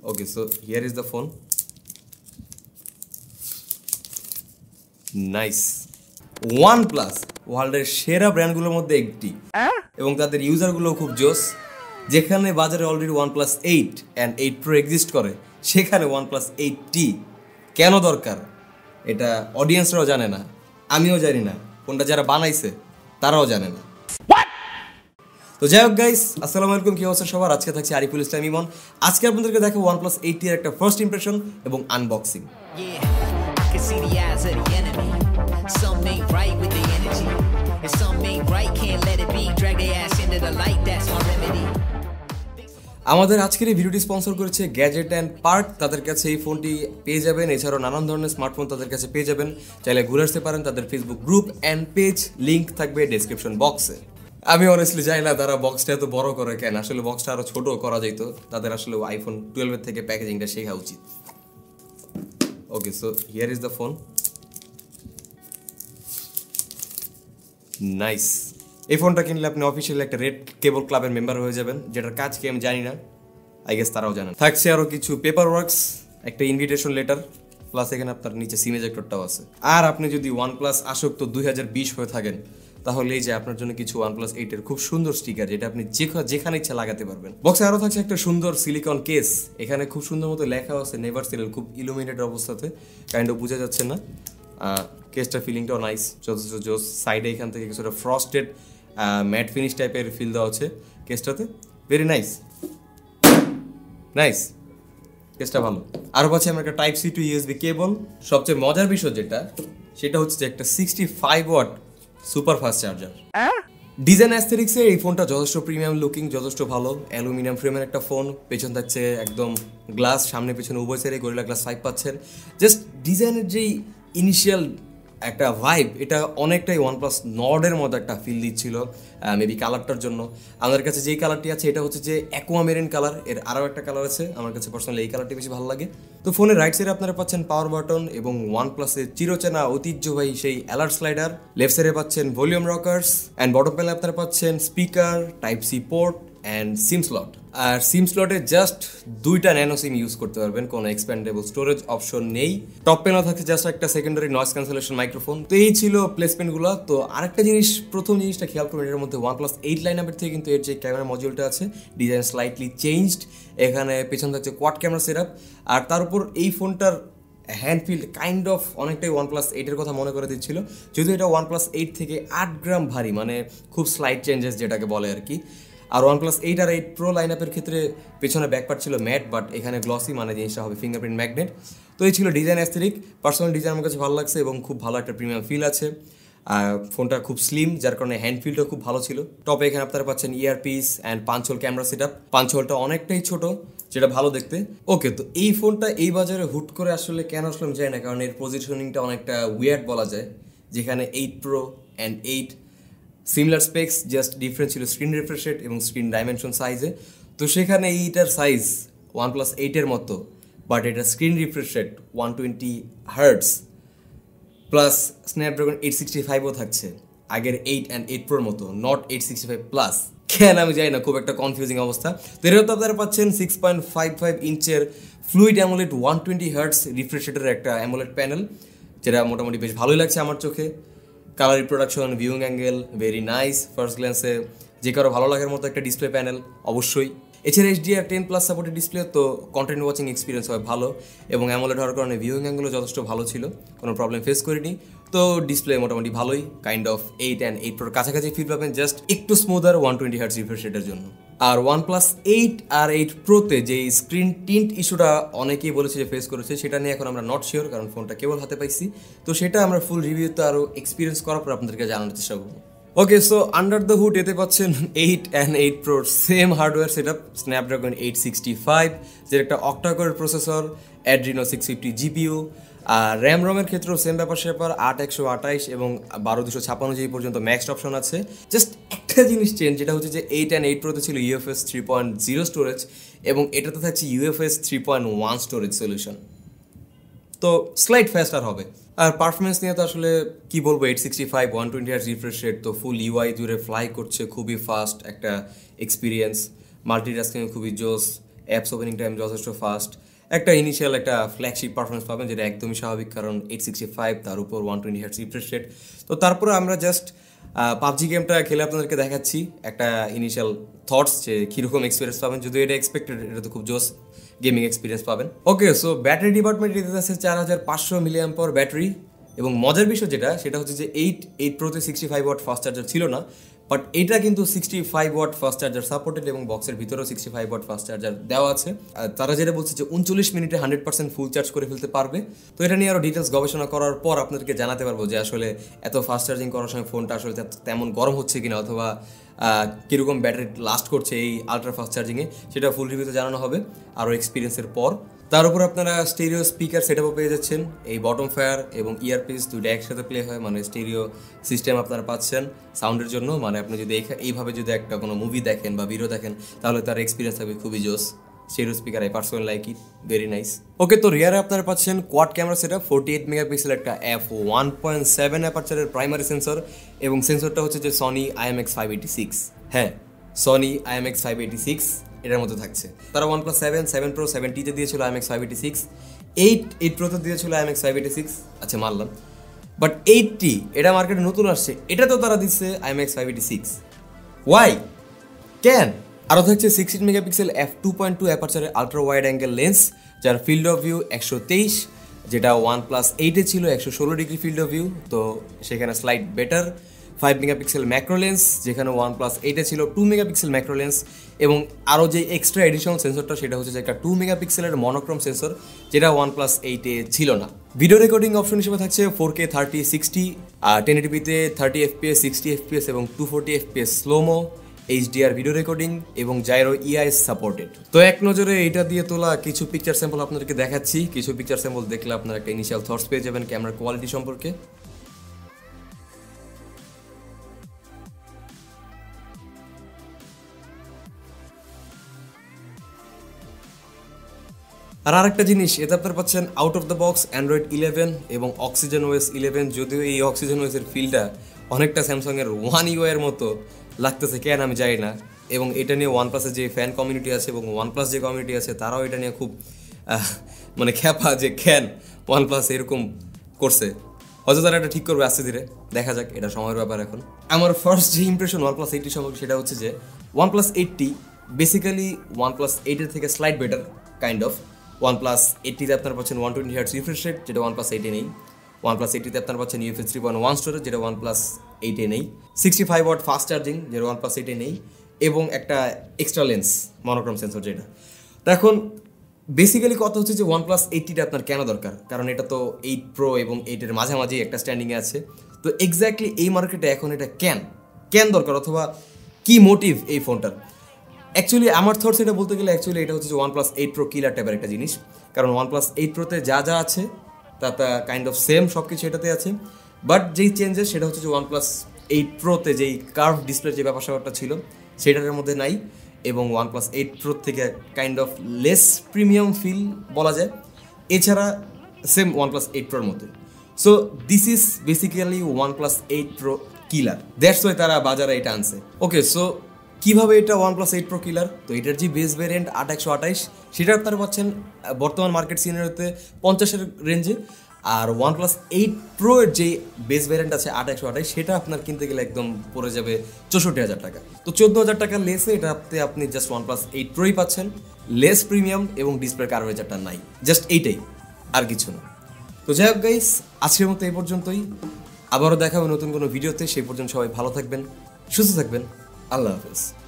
Okay, so here is the phone. Nice. OnePlus ওয়ার্ল্ডের সেরা ব্র্যান্ডগুলোর মধ্যে একটি এবং তাদের ইউজারগুলো খুব জোস। যেখানে বাজারে already OnePlus 8 and 8 Pro exist করে, সেখানে OnePlus 8T কেন দরকার এটা অডিয়েন্সরাও জানে না, আমিও জানি না, কোনটা যারা বানাইছে তারাও জানে না। তো যাই হোক গাইস, আসসালামু আলাইকুম, কি অবস্থা সবার? আজকে থাকছে আরিফুল ইসলাম ইমন। আজকে আপনাদেরকে দেখো OnePlus 8T এর একটা ফার্স্ট ইমপ্রেশন এবং আনবক্সিং। আমাদের আজকের এই ভিডিওটি স্পন্সর করেছে গ্যাজেট অ্যান্ড পার্ক। তাদের কাছে এই ফোনটি পেয়ে যাবেন, এছাড়াও নানান ধরনের স্মার্টফোন তাদের কাছে পেয়ে যাবেন। চাইলে ঘুরে আসতে পারেন। তাদের Facebook group and page link থাকবে ডেসক্রিপশন বক্সে। আমি অনেস্টলি জানি না তারা বক্সটা এত বড় করে কেন, আসলে বক্সটা আরো ছোট করা যেত। তাদের আসলে আইফোন 12 থেকে প্যাকেজিংটা শেখা উচিত। Okay, so here is the phone. Nice. এই ফোনটা কিনলে আপনি অফিসিয়ালি একটা রেড কেবল ক্লাবের মেম্বার হয়ে যাবেন, যেটার কাজ কি আমি জানি না, আই গেস তারাও জানেন। থাকছে আরও কিছু পেপার ওয়ার্কস, একটা ইনভিটেশন লেটার, প্লাস এখানে আপনার নিচে সিম এজেক্টরটাও আছে। আর আপনি যদি OnePlus আসক্ত 2020 হয়ে থাকেন, তাহলে এই যে আপনার জন্য কিছু OnePlus 8 এর খুব সুন্দর স্টিকার, যেটা আপনি যেখানে ইচ্ছা লাগাতে পারবেন। বক্সে আরও থাকছে একটা সুন্দর সিলিকন কেস, এখানে খুব সুন্দর মতো লেখা আছে নেভার সেল, খুব ইলুমিনেটেড অবস্থাতে, কাইন্ড অফ বোঝা যাচ্ছে না। কেসটা ফিলিংটাও নাইস, যথেষ্ট জোস। সাইডে এখান থেকে কিছুটা ফ্রস্টেড ম্যাট ফিনিশ টাইপের ফিল দেওয়া হচ্ছে কেসটাতে, ভেরি নাইস নাইস, কেসটা ভালো। আরও পাচ্ছি আমরা একটা type C to USB cable. সবচেয়ে মজার বিষয় যেটা, সেটা হচ্ছে যে একটা 65 watt super fast charger. Design অ্যাস্থেটিক্সে এই ফোনটা যথেষ্ট প্রিমিয়াম লুকিং, যথেষ্ট ভালো। অ্যালুমিনিয়াম ফ্রেমের একটা ফোন, পেছন থাকছে একদম গ্লাস, সামনে পেছনে উভয় সাইডে গরিলা গ্লাস 5 পাচ্ছেন। জাস্ট ডিজাইনের যেই ইনিশিয়াল একটা ভাইব, এটা অনেকটাই OnePlus নর্ডের মতো একটা ফিল দিচ্ছিল, মেবি কালারটার জন্য। আমাদের কাছে যেই কালারটি আছে এটা হচ্ছে যে অ্যাকোয়ামেরিন কালার। এর আরও একটা কালার আছে, আমার কাছে পার্সোনালি এই কালারটি বেশি ভালো লাগে। তো ফোনের রাইট সাইডে আপনারা পাচ্ছেন পাওয়ার বাটন এবং OnePlus-এর চিরচেনা ঐতিহ্যবাহী সেই অ্যালার্ট স্লাইডার। লেফট সাইডে পাচ্ছেন ভলিউম রকার্স অ্যান্ড বটম প্যানেলে আপনারা পাচ্ছেন speaker, type C port and SIM slot. আর সিম স্লটে জাস্ট 2টা ন্যানো সিম ইউজ করতে পারবেন, কোনো এক্সপ্যান্ডেবল স্টোরেজ অপশন নেই। টপ প্যানেল থাকছে জাস্ট একটা সেকেন্ডারি নয়েজ ক্যান্সেলেশন মাইক্রোফোন। তো এই ছিল প্লেসমেন্টগুলো। তো আরেকটা জিনিস, প্রথম জিনিসটা খেয়াল করবেন, এর মধ্যে OnePlus 8 লাইন আপের থেকে কিন্তু এর যে ক্যামেরা মডিউলটা আছে, ডিজাইন স্লাইটলি চেঞ্জড। এখানে পেছন থাকছে কোয়াড ক্যামেরা সেটআপ, আর তার উপর এই ফোনটার হ্যান্ড ফিল কাইন্ড অফ অনেকটাই OnePlus 8 এর কথা মনে করে দিচ্ছিল, যদিও এটা OnePlus 8 থেকে 8 গ্রাম ভারী, মানে খুব স্লাইট চেঞ্জেস যেটাকে বলে আর কি। আর OnePlus 8 আর 8 Pro লাইন আপের ক্ষেত্রে পেছনে ব্যাকপার্ট ছিল ম্যাট, বাট এখানে গ্লসি, মানে জিনিসটা হবে ফিঙ্গারপ্রিন্ট ম্যাগনেট। তো এই ছিল ডিজাইন অ্যাস্থেটিক। পার্সোনাল ডিজাইন আমার কাছে ভালো লাগছে এবং খুব ভালো একটা প্রিমিয়াম ফিল আছে। ফোনটা খুব স্লিম, যার কারণে হ্যান্ড ফিলটা খুব ভালো ছিল। টপে এখানে আপনারা পাচ্ছেন earpiece and 5 hole camera setup. 5 হোলটা অনেকটাই ছোট, যেটা ভালো দেখতে। ওকে, তো এই ফোনটা এই বাজারে হুট করে আসলে কেন আসলে আমি জানি না, কারণ এর পজিশনিংটা অনেকটা উইয়ার্ড বলা যায়। যেখানে 8 Pro and 8 similar specs, just difference ছিল স্ক্রিন রিফ্রেশ রেট এবং স্ক্রিন ডাইমেনশন সাইজে। তো সেখানে এইটার সাইজ OnePlus 8 এর মতো, বাট এটা screen refresh rate 120 hertz plus Snapdragon 865ও থাকছে, আগের 8 অ্যান্ড 8 Proর মতো, নট 865 প্লাস। কেন আমি জানি না, খুব একটা কনফিউজিং অবস্থা। তো এর তো আপনারা পাচ্ছেন 6.55 ইঞ্চের ফ্লুইড অ্যামোলেড 120 হার্টস রিফ্রেশ রেটের একটা অ্যামোলেড প্যানেল, যেটা মোটামুটি বেশ ভালোই লাগছে আমার চোখে। Colour reproduction, viewing angle very nice. First গ্ল্যান্সে যে কারো ভালো লাগার মতো একটা ডিসপ্লে প্যানেল অবশ্যই। এছাড়া HDR10+ সাপোর্টেড ডিসপ্লে, তো কন্টেন্ট ওয়াচিং এক্সপিরিয়েন্স হয় ভালো, এবং অ্যামোলেড হওয়ার কারণে ভিউইং অ্যাঙ্গেলও যথেষ্ট ভালো ছিল, কোনো প্রবলেম ফেস করিনি। তো ডিসপ্লে মোটামুটি ভালোই, কাইন্ড অফ 8 অ্যান্ড 8 Proর কাছাকাছি ফিল পাবেন, জাস্ট একটু স্মুদার 120 হার্টস রিফ্রেশ রেটের জন্য। আর OnePlus 8 আর 8 Proতে যে স্ক্রিন টিন্ট ইস্যুটা অনেকেই বলেছে যে ফেস করেছে, সেটা নিয়ে এখন আমরা নট শিওর, কারণ ফোনটা কেবল হাতে পাইছি। তো সেটা আমরা ফুল রিভিউতে আরও এক্সপিরিয়েন্স করার পর আপনাদেরকে জানানোর চেষ্টা করবো। Okay, so under the hood এতে পাচ্ছেন 8 অ্যান্ড 8 Proর সেম হার্ডওয়্যার সেটআপ, স্ন্যাপড্রাগন 865, যেটা একটা অক্টাকোরের প্রসেসর, অ্যাড্রিনো 650 GPU। আর র্যাম রমের ক্ষেত্রেও সেম ব্যাপার স্যাপার, 8128 এবং 12256 জিবি পর্যন্ত ম্যাক্সড অপশন আছে। জাস্ট একটা জিনিস চেঞ্জ, যেটা হচ্ছে যে 8 অ্যান্ড 8 Proতে ছিল UFS 3.0 স্টোরেজ, এবং এটাতে থাকছে UFS 3.1 স্টোরেজ সলিউশন। তো স্লাইড ফাস্টার হবে। আর পারফরমেন্স নিয়ে তো আসলে কি বলবো, 865 120 হার্টজ রিফ্রেশ রেট, তো ফুল UI জুড়ে ফ্লাই করছে, খুবই ফাস্ট একটা এক্সপিরিয়েন্স। মাল্টিটাস্কিং খুবই জোস, অ্যাপস ওপেনিং টাইম যথেষ্ট ফাস্ট, একটা ইনিশিয়াল একটা ফ্ল্যাগশিপ পারফরমেন্স পাবেন যেটা একদমই স্বাভাবিক, কারণ 865 তার উপর 120 হার্টজ রিফ্রেশ রেট। তো তারপরে আমরা জাস্ট পাবজি গেমটা খেলে আপনাদেরকে দেখাচ্ছি একটা ইনিশিয়াল থটস যে কীরকম এক্সপিরিয়েন্স পাবেন। যদিও এটা এক্সপেক্টেড, এটা তো খুব জোস গেমিং এক্সপিরিয়েন্স পাবেন। ওকে, সো ব্যাটারি ডিপার্টমেন্টে দিতে আছে 4500 mAh ব্যাটারি, এবং মজার বিষয় সেটা হচ্ছে যে 8 প্রোতে 65 ওয়াট ফাস্ট চার্জার ছিল না, বাট এটা কিন্তু 65 ওয়াট ফাস্ট চার্জার সাপোর্টেড, এবং বক্সের ভিতরেও 65 ওয়াট ফাস্ট চার্জার দেওয়া আছে। তারা যেটা বলছে যে 39 মিনিটে 100% ফুল চার্জ করে ফেলতে পারবে। তো এটা নিয়ে আরও ডিটেলস গবেষণা করার পর আপনাদেরকে জানাতে পারবো যে আসলে এত ফাস্ট চার্জিং করার সময় ফোনটা আসলে তেমন গরম হচ্ছে কিনা, অথবা কীরকম ব্যাটারি লাস্ট করছে এই আলট্রা ফাস্ট চার্জিংয়ে, সেটা ফুল রিভিউতে জানানো হবে আরও এক্সপিরিয়েন্সের পর। তার উপর আপনারা স্টেরিও স্পিকার সেটআপও পেয়ে যাচ্ছেন, এই বটম ফায়ার এবং ইয়ারপিস দুইটা একসাথে প্লে হয়, মানে স্টেরিও সিস্টেম আপনারা পাচ্ছেন সাউন্ডের জন্য। মানে আপনি যদি এইভাবে যদি একটা কোনো মুভি দেখেন বা ভিডিও দেখেন তাহলে তার এক্সপিরিয়েন্স থাকবে খুবই জোস। Stereo speaker, I personally like it, very nice. Okay, তো রিয়ারে আপনারা পাচ্ছেন কোয়াড ক্যামেরা সেটআপ, 48 মেগাপিক্সেল একটা f1.7 অ্যাপারচারের প্রাইমারি সেন্সর, এবং সেন্সরটা হচ্ছে যে সনি IMX586। হ্যাঁ, সনি IMX586 এটার মধ্যে থাকছে। তারা OnePlus 7, 7 Pro, 7T-তে দিয়েছিল IMX586, 8 Pro-তে দিয়েছিল IMX586, আচ্ছা মানলাম, বাট 8T এটা মার্কেটে নতুন আসছে, এটা তো তারা দিচ্ছে IMX586। ওয়াই, ক্যান? আরও থাকছে 16 মেগাপিক্সেল f2.2 অ্যাপারচারের আলট্রা ওয়াইড অ্যাঙ্গেল লেন্স, যার ফিল্ড অফ ভিউ 123, যেটা OnePlus 8-এ ছিল 116 ডিগ্রি ফিল্ড অফ ভিউ, তো সেখানে slightly better. 5 megapixel macro lens, যেখানে OnePlus 8-এ ছিল 2 মেগাপিক্সেল ম্যাক্রো লেন্স, এবং আরও যে এক্সট্রা এডিশনাল সেন্সরটা সেটা হচ্ছে যে একটা 2 মেগাপিক্সেলের মনোক্রোম সেন্সর, যেটা OnePlus 8-এ ছিল না। ভিডিও রেকর্ডিং অপশন হিসেবে থাকছে 4K 3060, 1080p-তে 30 FPS, 60 FPS এবং 240 FPS slomo, HDR video recording এবং জাইরো EIS সাপোর্টেড। তো এক নজরে এটা দিয়ে তোলা কিছু পিকচার স্যাম্পল আপনাদেরকে দেখাচ্ছি। কিছু পিকচার স্যাম্পল দেখলে আপনারা একটা ইনিশিয়াল থটস পেয়ে যাবেন ক্যামেরার কোয়ালিটি সম্পর্কে। আর আরেকটা জিনিস, এতে আপনারা পাচ্ছেন out of the box Android 11 এবং OxygenOS 11, যদিও এই OxygenOS-এর ফিলটা অনেকটা স্যামসাংয়ের One UI এর মতো লাগতেছে, কেন আমি জানি না। এবং এটা নিয়ে OnePlus-এর যে ফ্যান কমিউনিটি আছে এবং OnePlus যে কমিউনিটি আছে তারাও এটা নিয়ে খুব মানে খ্যাপা যে কেন OnePlus এরকম করছে। হয়তো তারা এটা ঠিক করবে আস্তে ধীরে, দেখা যাক, এটা সময়ের ব্যাপার। এখন আমার ফার্স্ট যে ইমপ্রেশন OnePlus 8T সম্পর্কে সেটা হচ্ছে যে OnePlus 8T বেসিক্যালি OnePlus 8-এর থেকে slightly better kind of. OnePlus 8T-তে আপনারা পাচ্ছেন 120 হার্টজ রিফ্রেশ রেট, যেটা OnePlus 8-এ নেই। OnePlus 8T-তে আপনারা পাচ্ছেন UFS 3.1 স্টোরেজ, যেটা OnePlus 8-এ নেই। 65 ওয়াট ফাস্ট চার্জিং, যেটা OnePlus 8-এ নেই, এবং একটা এক্সট্রা লেন্স মনোক্রোম সেন্সর যেটা। তো এখন বেসিক্যালি কথা হচ্ছে যে OnePlus 8T-টা আপনার কেন দরকার, কারণ এটা তো 8 Pro এবং 8-এর মাঝামাঝি একটা স্ট্যান্ডিংয়ে আছে। তো এক্স্যাক্টলি এই মার্কেটে এখন এটা কেন দরকার, অথবা কি মোটিভ এই ফোনটার? অ্যাকচুয়ালি আমার থটস এটা বলতে গেলে অ্যাকচুয়ালি এটা হচ্ছে যে OnePlus 8 Pro কিলার টাইপের একটা জিনিস, কারণ OnePlus 8 Pro-তে যা আছে তা কাইন্ড অফ সেম সব কিছু এটাতে আছে, বাট যেই চেঞ্জেস সেটা হচ্ছে যে OnePlus 8 Pro-তে যেই কার্ভ ডিসপ্লে যে ব্যাপারটা ছিল সেটার মধ্যে নাই, এবং OnePlus 8 Pro থেকে kind of less premium feel বলা যায়। এছাড়া সেম OnePlus 8 Pro-র মতো। So this is basically OnePlus 8 Pro killer, that's why তারা বাজারে এটা আনছে। ওকে, সো কীভাবে এটা OnePlus 8 Pro কিলার? তো এটার যে বেস ভ্যারিয়েন্ট 8128 সেটা আপনারা পাচ্ছেন বর্তমান মার্কেট সিনারিওতে 50-এর রেঞ্জে, আর OnePlus 8 Pro এর যে বেস ভ্যারিয়েন্ট আছে 8128 সেটা আপনার কিনতে গেলে একদম পড়ে যাবে 64,000 টাকা। তো 14,000 টাকা লেসে এটাতে আপনি জাস্ট OnePlus 8 Pro-ই পাচ্ছেন, লেস প্রিমিয়াম এবং ডিসপ্লে কার্ভেচারটা নাই, জাস্ট এইটাই, আর কিছু না। তো যাই হোক গাইস, আজকের মতো এই পর্যন্তই। আবারও দেখা হবে নতুন কোনো ভিডিওতে। সেই পর্যন্ত সবাই ভালো থাকবেন, সুস্থ থাকবেন, আল্লাহ হাফেজ।